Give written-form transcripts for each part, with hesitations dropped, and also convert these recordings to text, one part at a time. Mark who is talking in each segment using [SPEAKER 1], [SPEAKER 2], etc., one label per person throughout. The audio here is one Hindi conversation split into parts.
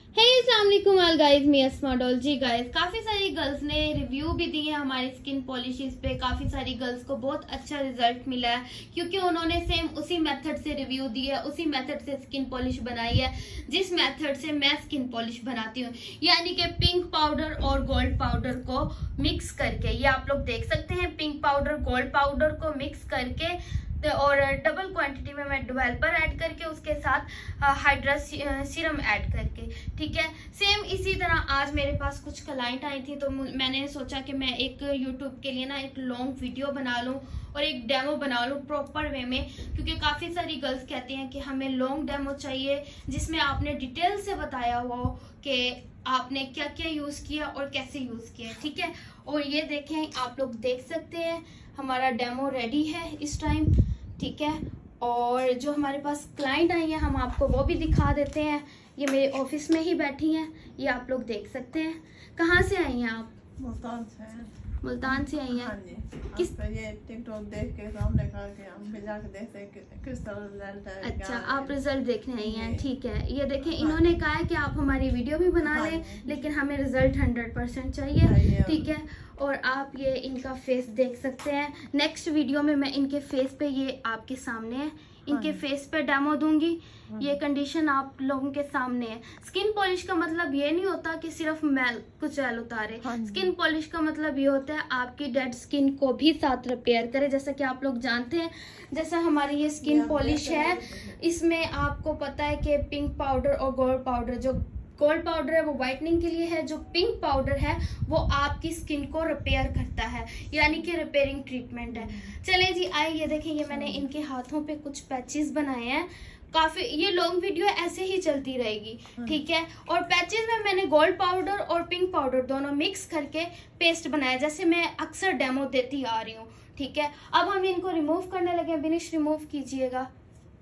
[SPEAKER 1] अस्सलाम गाइस, मी अस्मा डॉल। जी गाइस, काफी सारी गर्ल्स ने रिव्यू भी दिए हमारे स्किन पॉलिशेस पे। काफी सारी गर्ल्स को बहुत अच्छा रिजल्ट मिला है क्योंकि उन्होंने सेम उसी मेथड से रिव्यू दिया है, उसी मेथड से स्किन पॉलिश बनाई है जिस मेथड से मैं स्किन पॉलिश बनाती हूँ, यानी कि पिंक पाउडर और गोल्ड पाउडर को मिक्स करके। ये आप लोग देख सकते हैं, पिंक पाउडर गोल्ड पाउडर को मिक्स करके और डबल क्वांटिटी में मैं डेवलपर ऐड करके उसके साथ हाइड्रा सीरम ऐड करके, ठीक है। सेम इसी तरह आज मेरे पास कुछ क्लाइंट आई थी तो मैंने सोचा कि मैं एक यूट्यूब के लिए ना एक लॉन्ग वीडियो बना लूं और एक डेमो बना लूं प्रॉपर वे में, क्योंकि काफी सारी गर्ल्स कहती हैं कि हमें लॉन्ग डेमो चाहिए जिसमें आपने डिटेल से बताया हुआ हो कि आपने क्या क्या यूज किया और कैसे यूज किया, ठीक है। और ये देखें, आप लोग देख सकते हैं हमारा डेमो रेडी है इस टाइम, ठीक है। और जो हमारे पास क्लाइंट आई हैं हम आपको वो भी दिखा देते हैं। ये मेरे ऑफिस में ही बैठी हैं, ये आप लोग देख सकते हैं। कहाँ से आई हैं आप?
[SPEAKER 2] मुल्तान से।
[SPEAKER 1] मुल्तान से आई हैं?
[SPEAKER 2] हाँ जी।
[SPEAKER 1] किस
[SPEAKER 2] ये टिकटॉक देख के तो हमने कहा कि हम भी जाके देखते हैं किस तरह रिजल्ट है।
[SPEAKER 1] अच्छा, आप रिजल्ट देखने आई हैं, ठीक है। ये देखें, इन्होंने कहा है कि आप हमारी वीडियो भी बना लें लेकिन हमें रिजल्ट 100% चाहिए, ठीक है। और आप ये इनका फेस देख सकते हैं। नेक्स्ट वीडियो में मैं इनके फेस पे, ये आपके सामने है, इनके फेस पे डेमो दूंगी। ये कंडीशन आप लोगों के सामने है। स्किन पॉलिश का मतलब ये नहीं होता कि सिर्फ मैल कुछ जेल उतारे। स्किन पॉलिश का मतलब ये होता है आपकी डेड स्किन को भी साथ रिपेयर करे। जैसा कि आप लोग जानते हैं, जैसा हमारी ये स्किन पॉलिश है, इसमें आपको पता है कि पिंक पाउडर और गोल्ड पाउडर, जो गोल्ड पाउडर है वो व्हाइटनिंग के लिए है, जो पिंक पाउडर है वो आपकी स्किन को रिपेयर करता है, यानी कि रिपेयरिंग ट्रीटमेंट है। चले जी, आइए। ये देखें, ये मैंने इनके हाथों पे कुछ पैचेस बनाए हैं। काफी ये लॉन्ग वीडियो ऐसे ही चलती रहेगी, ठीक है। और पैचेस में मैंने गोल्ड पाउडर और पिंक पाउडर दोनों मिक्स करके पेस्ट बनाया, जैसे मैं अक्सर डेमो देती आ रही हूँ, ठीक है। अब हम इनको रिमूव करने लगे। बिनिश, रिमूव कीजिएगा।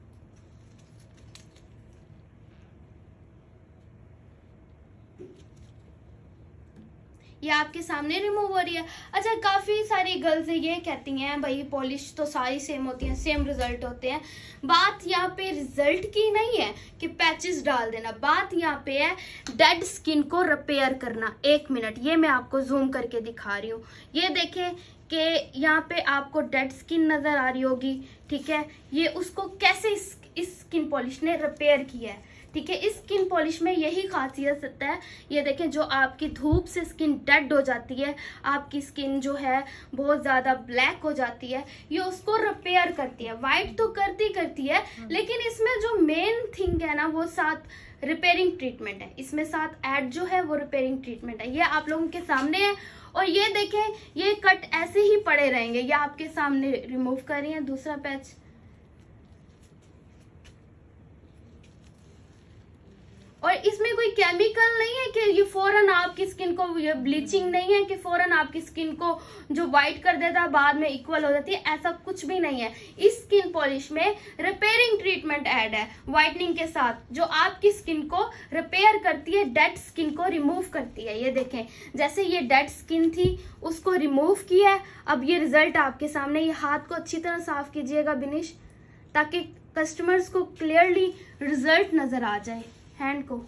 [SPEAKER 1] ये आपके सामने रिमूव हो रही है। अच्छा, काफी सारी गर्ल्स ये कहती हैं भाई पॉलिश तो सारी सेम होती हैं, सेम रिजल्ट होते हैं। बात यहाँ पे रिजल्ट की नहीं है कि पैचेस डाल देना, बात यहाँ पे है डेड स्किन को रिपेयर करना। 1 मिनट, ये मैं आपको जूम करके दिखा रही हूँ। ये देखें कि यहाँ पे आपको डेड स्किन नजर आ रही होगी, ठीक है। ये उसको कैसे इस स्किन पॉलिश ने रिपेयर किया है, ठीक है। इस स्किन पॉलिश में यही खासियत है। ये देखें, जो आपकी धूप से स्किन डेड हो जाती है, आपकी स्किन जो है बहुत ज्यादा ब्लैक हो जाती है, ये उसको रिपेयर करती है। वाइट तो करती है लेकिन इसमें जो मेन थिंग है ना वो साथ रिपेयरिंग ट्रीटमेंट है। इसमें साथ ऐड जो है वो रिपेयरिंग ट्रीटमेंट है। ये आप लोगों के सामने है। और ये देखें, ये कट ऐसे ही पड़े रहेंगे। ये आपके सामने रिमूव कर रही है दूसरा पैच। और इसमें कोई केमिकल नहीं है कि ये फौरन आपकी स्किन को, ये ब्लीचिंग नहीं है कि फौरन आपकी स्किन को जो व्हाइट कर देता है बाद में इक्वल हो जाती है, ऐसा कुछ भी नहीं है। इस स्किन पॉलिश में रिपेयरिंग ट्रीटमेंट ऐड है व्हाइटनिंग के साथ, जो आपकी स्किन को रिपेयर करती है, डेड स्किन को रिमूव करती है। ये देखें, जैसे ये डेड स्किन थी उसको रिमूव किया है। अब ये रिजल्ट आपके सामने। ये हाथ को अच्छी तरह साफ कीजिएगा बिनिश, ताकि कस्टमर्स को क्लियरली रिजल्ट नजर आ जाए। हैंड को,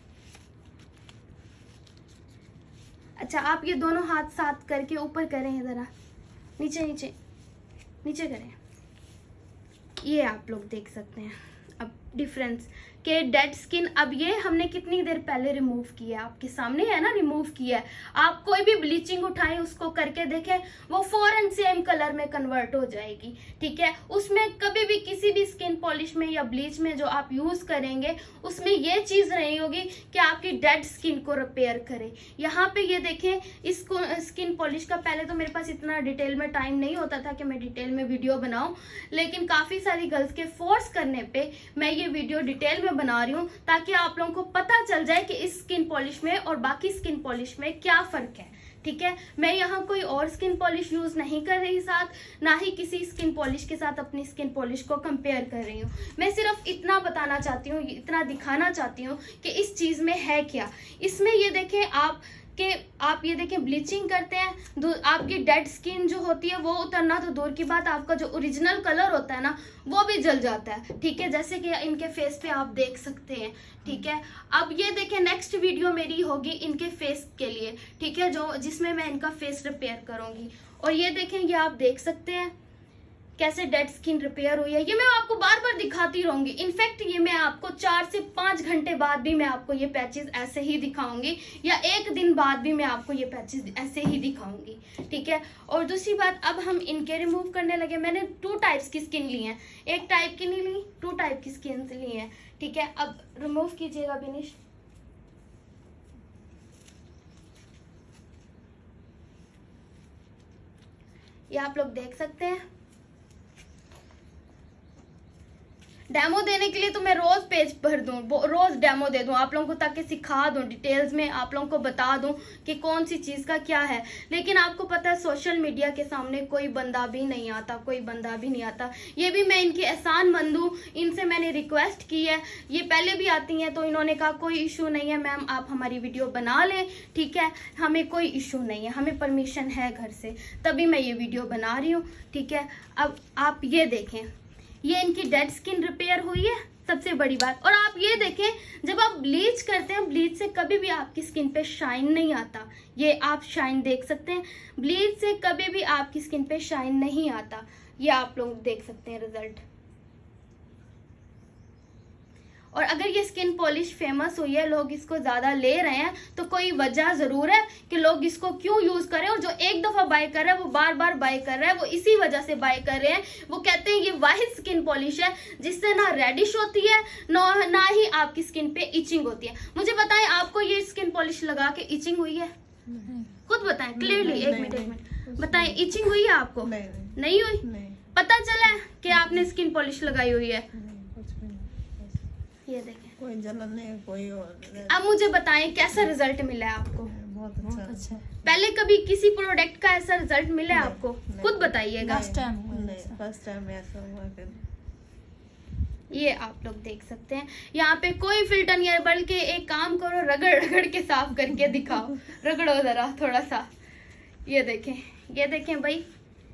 [SPEAKER 1] अच्छा आप ये दोनों हाथ साथ करके ऊपर करें, जरा नीचे नीचे नीचे करें। ये आप लोग देख सकते हैं अब डिफरेंस के डेड स्किन। अब ये हमने कितनी देर पहले रिमूव किया है, आपके सामने है ना, रिमूव किया है। आप कोई भी ब्लीचिंग उठाएं, उसको करके देखें, वो फौरन सेम कलर में कन्वर्ट हो जाएगी, ठीक है। उसमें कभी भी किसी भी स्किन पॉलिश में या ब्लीच में जो आप यूज करेंगे उसमें ये चीज रही होगी कि आपकी डेड स्किन को रिपेयर करे। यहाँ पे ये देखें, इसको स्किन पॉलिश का, पहले तो मेरे पास इतना डिटेल में टाइम नहीं होता था कि मैं डिटेल में वीडियो बनाऊं, लेकिन काफी सारी गर्ल्स के फोर्स करने पे मैं ये वीडियो डिटेल में बना रही हूँ ताकि आप लोगों को पता चल जाए कि इस स्किन पॉलिश में और बाकी स्किन पॉलिश में क्या फर्क है, ठीक है। मैं यहाँ कोई और स्किन पॉलिश यूज नहीं कर रही साथ, ना ही किसी स्किन पॉलिश के साथ अपनी स्किन पॉलिश को कंपेयर कर रही हूँ। मैं सिर्फ इतना बताना चाहती हूँ, इतना दिखाना चाहती हूँ कि इस चीज में है क्या। इसमें ये देखें, आप कि आप ये देखें ब्लीचिंग करते हैं, आपकी डेड स्किन जो होती है वो उतरना तो दूर की बात, आपका जो ओरिजिनल कलर होता है ना वो भी जल जाता है, ठीक है, जैसे कि इनके फेस पे आप देख सकते हैं, ठीक है। अब ये देखें नेक्स्ट वीडियो मेरी होगी इनके फेस के लिए, ठीक है, जो जिसमें मैं इनका फेस रिपेयर करूंगी। और ये देखें, ये आप देख सकते हैं कैसे डेड स्किन रिपेयर हुई है। ये मैं आपको बार बार दिखाती रहूंगी, इनफैक्ट ये मैं आपको 4 से 5 घंटे बाद भी मैं आपको ये पैचेस ऐसे ही दिखाऊंगी, या 1 दिन बाद भी मैं आपको ये पैचेस ऐसे ही दिखाऊंगी, ठीक है। और दूसरी बात, अब हम इनके रिमूव करने लगे। मैंने 2 टाइप्स की स्किन ली है, एक टाइप की नहीं ली, 2 टाइप की स्किन ली है, ठीक है। अब रिमूव कीजिएगा बिनिश। ये आप लोग देख सकते हैं। डेमो देने के लिए तो मैं रोज पेज भर दूं, रोज डेमो दे दूं आप लोगों को, ताकि सिखा दूं डिटेल्स में, आप लोगों को बता दूं कि कौन सी चीज का क्या है। लेकिन आपको पता है सोशल मीडिया के सामने कोई बंदा भी नहीं आता, कोई बंदा भी नहीं आता। ये भी मैं इनकी एहसान मंद हूं, इनसे मैंने रिक्वेस्ट की है, ये पहले भी आती हैं तो इन्होंने कहा कोई इशू नहीं है मैम, आप हमारी वीडियो बना लें, ठीक है, हमें कोई इशू नहीं है, हमें परमिशन है घर से, तभी मैं ये वीडियो बना रही हूँ, ठीक है। अब आप ये देखें, ये इनकी डेड स्किन रिपेयर हुई है, सबसे बड़ी बात। और आप ये देखें, जब आप ब्लीच करते हैं, ब्लीच से कभी भी आपकी स्किन पे शाइन नहीं आता, ये आप शाइन देख सकते हैं, ब्लीच से कभी भी आपकी स्किन पे शाइन नहीं आता, ये आप लोग देख सकते हैं रिजल्ट। और अगर ये स्किन पॉलिश फेमस हुई है, लोग इसको ज्यादा ले रहे हैं, तो कोई वजह जरूर है कि लोग इसको क्यों यूज करें। और जो एक दफा बाय कर रहा है वो बार बार बाय कर रहा है, वो इसी वजह से बाय कर रहे हैं। वो कहते हैं ये वाहिद स्किन पॉलिश है जिससे ना रेडिश होती है, ना ही आपकी स्किन पे इचिंग होती है। मुझे बताएं, आपको ये स्किन पॉलिश लगा के इचिंग हुई है? खुद बताएं क्लियरली, एक मिनट बताएं, इचिंग हुई है आपको? नहीं हुई? पता चला है कि आपने स्किन पॉलिश लगाई हुई है? ये देखें,
[SPEAKER 2] कोई जलन नहीं, कोई और।
[SPEAKER 1] अब मुझे बताएं कैसा रिजल्ट मिला है आपको?
[SPEAKER 2] बहुत अच्छा।
[SPEAKER 1] पहले कभी किसी प्रोडक्ट का ऐसा रिजल्ट मिला है आपको? खुद बताइएगा।
[SPEAKER 2] फर्स्ट टाइम ऐसा हुआ कि
[SPEAKER 1] ये आप लोग देख सकते हैं, यहाँ पे कोई फिल्टर नहीं है, बल्कि एक काम करो, रगड़ रगड़ के साफ करके दिखाओ, रगड़ो जरा थोड़ा सा। ये देखें भाई,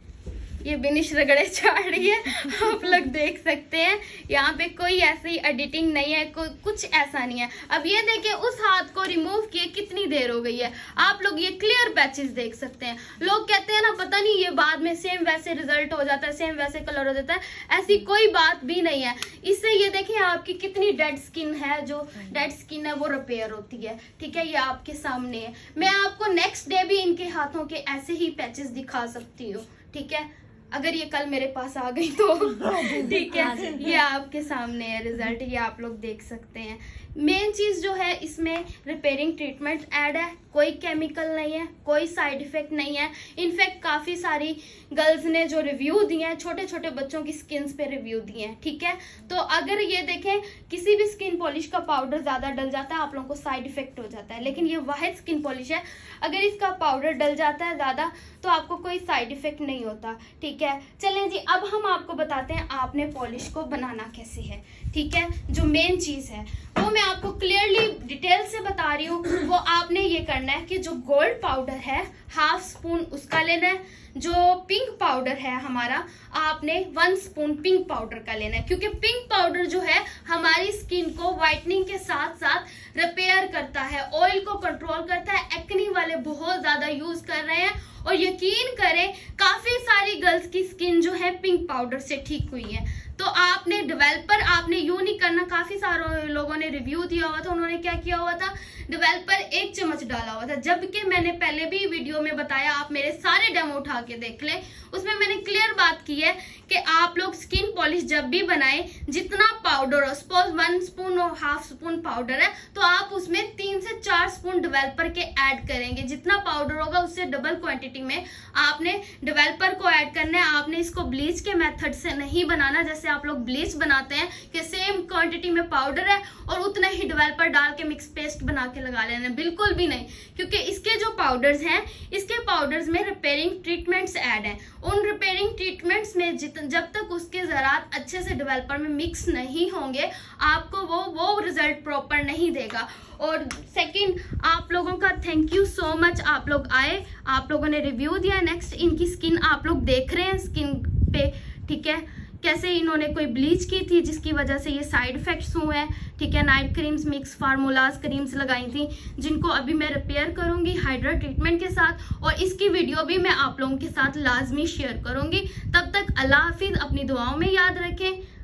[SPEAKER 1] ये बिनिश रगड़े चाड़ रही है, आप लोग देख सकते हैं। यहाँ पे कोई ऐसी एडिटिंग नहीं है, कुछ ऐसा नहीं है। अब ये देखें, उस हाथ को रिमूव किए कितनी देर हो गई है, आप लोग ये क्लियर पैचेस देख सकते हैं। लोग कहते हैं ना पता नहीं ये बाद में सेम वैसे रिजल्ट हो जाता है, सेम वैसे कलर हो जाता है, ऐसी कोई बात भी नहीं है। इससे ये देखें आपकी कितनी डेड स्किन है, जो डेड स्किन है वो रिपेयर होती है, ठीक है, ये आपके सामने है। मैं आपको नेक्स्ट डे भी इनके हाथों के ऐसे ही पैचेस दिखा सकती हूँ, ठीक है, अगर ये कल मेरे पास आ गई तो ठीक है। ये आपके सामने है रिजल्ट, ये आप लोग देख सकते हैं। मेन चीज जो है इसमें रिपेयरिंग ट्रीटमेंट ऐड है, कोई केमिकल नहीं है, कोई साइड इफेक्ट नहीं है। इनफैक्ट काफी सारी गर्ल्स ने जो रिव्यू दिए हैं, छोटे छोटे बच्चों की स्किन पे रिव्यू दिए हैं, ठीक है। तो अगर ये देखें, किसी भी स्किन पॉलिश का पाउडर ज्यादा डल जाता है, आप लोगों को साइड इफेक्ट हो जाता है, लेकिन ये वाहिद स्किन पॉलिश है, अगर इसका पाउडर डल जाता है ज्यादा तो आपको कोई साइड इफेक्ट नहीं होता, ठीक है। चलें जी, अब हम आपको बताते हैं आपने पॉलिश को बनाना कैसे है, ठीक है। जो मेन चीज है वो मैं आपको क्लियरली डिटेल से बता रही हूँ। वो आपने ये करना है कि जो गोल्ड पाउडर है 1/2 स्पून उसका लेना है, जो पिंक पाउडर है हमारा, आपने 1 स्पून पिंक पाउडर का लेना है, क्योंकि पिंक पाउडर जो है हमारी स्किन को व्हाइटनिंग के साथ साथ रिपेयर करता है, ऑयल को कंट्रोल करता है। एक्ने वाले बहुत ज्यादा यूज कर रहे हैं, और यकीन करें काफी सारी गर्ल्स की स्किन जो है पिंक पाउडर से ठीक हुई है। तो आपने डेवलपर, आपने यूं नहीं करना, काफी सारे लोगों ने रिव्यू दिया हुआ था, उन्होंने क्या किया हुआ था, डेवलपर 1 चम्मच डाला हुआ था, जबकि मैंने पहले भी वीडियो में बताया, आप मेरे सारे डेमो उठा के देख लें, उसमें मैंने क्लियर बात की है कि आप लोग स्किन पॉलिश जब भी बनाएं, जितना पाउडर हो, सपोज 1 स्पून और 1/2 स्पून पाउडर है, तो आप उसमें 3 से 4 स्पून डेवलपर के ऐड करेंगे। जितना पाउडर होगा उससे डबल क्वांटिटी में आपने डेवलपर को ऐड करना है। आपने इसको ब्लीच के मेथड से नहीं बनाना, जैसे आप लोग ब्लीच बनाते हैं कि सेम क्वांटिटी में पाउडर है और उतना ही डेवलपर डाल के मिक्स पेस्ट बना के लगा लेना, बिल्कुल भी नहीं। क्योंकि इसके जो पाउडर्स हैं, इसके पाउडर्स में रिपेयरिंग ट्रीटमेंट्स ऐड हैं। उन रिपेयरिंग ट्रीटमेंट्स में जब तक उसके ज़रात अच्छे से डेवलपर में मिक्स नहीं होंगे, आपको वो रिजल्ट प्रॉपर नहीं देगा। और सेकंड, आप लोगों का थैंक यू सो मच, आप लोग आए, आप लोगों ने रिव्यू दिया। नेक्स्ट, इनकी स्किन आप लोग देख रहे हैं स्किन पे, ठीक है, कैसे इन्होंने कोई ब्लीच की थी जिसकी वजह से ये साइड इफेक्ट्स हुए हैं, ठीक है। Night creams, mix formulas creams लगाई थी जिनको अभी मैं रिपेयर करूंगी हाइड्रा ट्रीटमेंट के साथ, और इसकी वीडियो भी मैं आप लोगों के साथ लाजमी शेयर करूंगी। तब तक अल्लाह हाफिज, अपनी दुआओं में याद रखें।